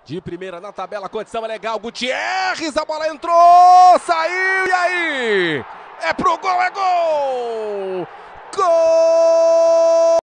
De primeira na tabela, condição é legal. Gutierrez, a bola entrou, saiu, e aí? É pro gol, é gol!